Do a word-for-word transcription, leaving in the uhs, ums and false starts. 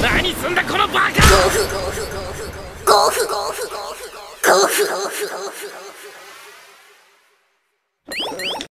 何すんだこのバカ。 ゴフゴフゴフゴフゴフゴフゴフゴフ